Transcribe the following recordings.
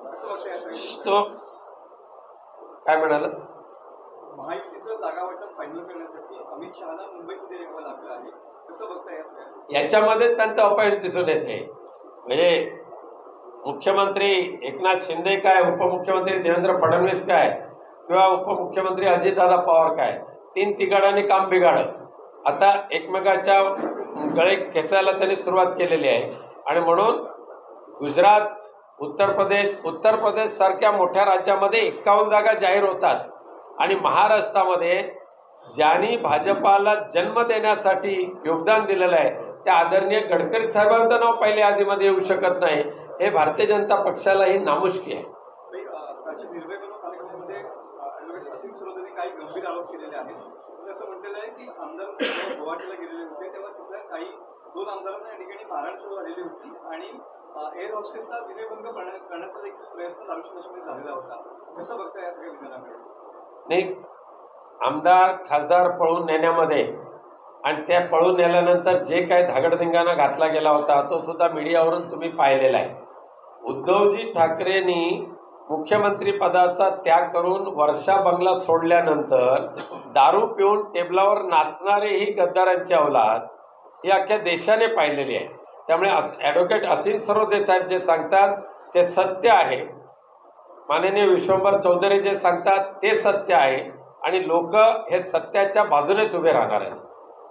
तो काय म्हणाल? महायुतीचं जागा वाटप फायनल करण्यासाठी अमित शहाना मुंबईमध्ये यावं लागलं आहे, कसं बघताय? याच्यामध्ये त्यांचं अपयश दिसून येते. म्हणजे मुख्यमंत्री एकनाथ शिंदे काय, उपमुख्यमंत्री देवेंद्र फडणवीस काय, किंवा उपमुख्यमंत्री अजितदादा पवार काय, तीन तिघाडांनी काम बिघाडलं. आता एकमेकाच्या गळे खेचायला त्यांनी सुरुवात केलेली आहे. आणि म्हणून गुजरात, उत्तर प्रदेश सारख्या मोठ्या राज्यामध्ये 51 जागा जाहीर होतात. आणि महाराष्ट्रामध्ये ज्यांनी भाजपाला जन्म देण्यासाठी योगदान दिलेलं आहे त्या आदरणीय गडकरी साहेबांचं नाव पहिल्या यादीमध्ये येऊ शकत नाही. हे भारतीय जनता पक्षालाही नामुष्की आहे. असीम सरोदेने काही गंभीर आरोप केलेले आहेत. असं म्हटलेलं आहे की आमदार गुवाहाटीला गेलेले होते तेव्हा तिथल्या काही 2 आमदारांना या ठिकाणी मारहाण सुरू झालेली होती आणि एअर हॉस्टेसचा विनयभंग करण्याचा देखील प्रयत्न दारू शिवसेनेत झालेला होता. कसं बघताय या सगळ्या विधानाकडे? नाही, आमदार खासदार पळून नेण्यामध्ये आणि त्या पळून नेल्यानंतर जे काही धागडधिंगाणा घातला गेला होता तो सुद्धा मीडियावरून तुम्ही पाहिलेला आहे. उद्धवजी ठाकरेंनी मुख्यमंत्री पदाचा त्याग करून वर्षा बंगला सोडल्यानंतर दारू पिऊन टेबलावर नाचणारे ही गद्दारांची औलाद ही अख्ख्या देशाने पाहिलेली आहे. त्यामुळे ॲडव्होकेट असीम सरोदे साहेब जे सांगतात ते सत्य आहे, माननीय विश्वंभर चौधरी जे सांगतात ते सत्य आहे आणि लोक हे सत्याच्या बाजूनेच उभे राहणार आहेत.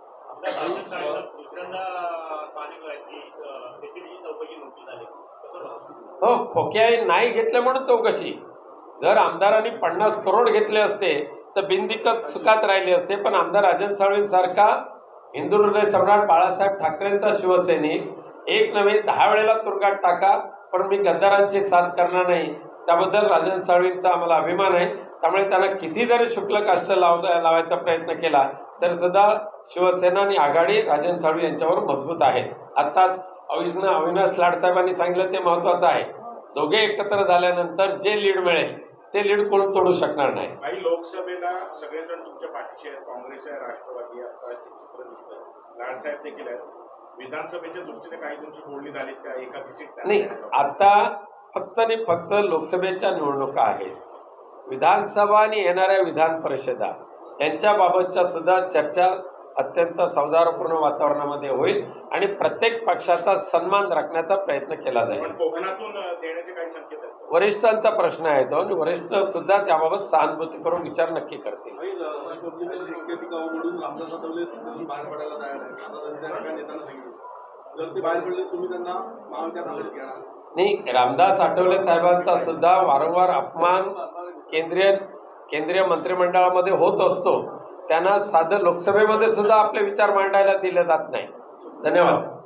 हो, खोक्याही नाही घेतले म्हणून चौकशी. जर आमदारांनी 50 करोड घेतले असते तर बिनदिक्कत सुखात राहिले असते. पण आमदार राजन साळवींसारखा हिंदू हृदय सम्राट बाळासाहेब ठाकरेंचा शिवसैनिक एक नव्हे 10 वेळेला तुरुंगात टाका पण मी गद्दारांची साथ करणार नाही. त्याबद्दल राजन साळवींचा आम्हाला अभिमान आहे. त्यामुळे त्यांना किती जरी शुक्ल काष्ट लावायचा प्रयत्न केला तर सुद्धा शिवसेना आणि आघाडी राजन साळवी यांच्यावर मजबूत आहे. आताच अविनाश लाड साहेबांनी सांगितलं ते महत्वाचं आहे. दोघे एकत्र झाल्यानंतर जे लीड मिळेल ते लीड कोण तोडू शकणार नाही. काही लोकसभेला सगळेजण तुमच्या पाठीशी आहेत, काँग्रेस आहे, राष्ट्रवादी आता चित्र दिसतं, लाड साहेब देखील आहेत. विधानसभेच्या दृष्टीने काही तुमची बोलणी झाली का? एखादी सीट नाही, आता फक्त लोकसभेच्या निवडणुका आहेत. विधानसभा आणि येणाऱ्या विधान परिषदा यांच्याबाबतच्या सुद्धा चर्चा अत्यंत सौहार्दपूर्ण वातावरणामध्ये होईल आणि प्रत्येक पक्षाचा सन्मान राखण्याचा प्रयत्न केला जाईल. कोकणातून देण्याचे काही संकेत आहेत? वरिष्ठांचा प्रश्न आहे तो आणि वरिष्ठ सुद्धा त्याबाबत सहानुभूती करून विचार नक्की करतील. नाही, रामदास आठवले साहेबांचा सुद्धा वारंवार अपमान केंद्रीय मंत्रिमंडळामध्ये होत असतो. त्यांना साधं लोकसभेमध्ये सुद्धा आपले विचार मांडायला दिले जात नाही. धन्यवाद.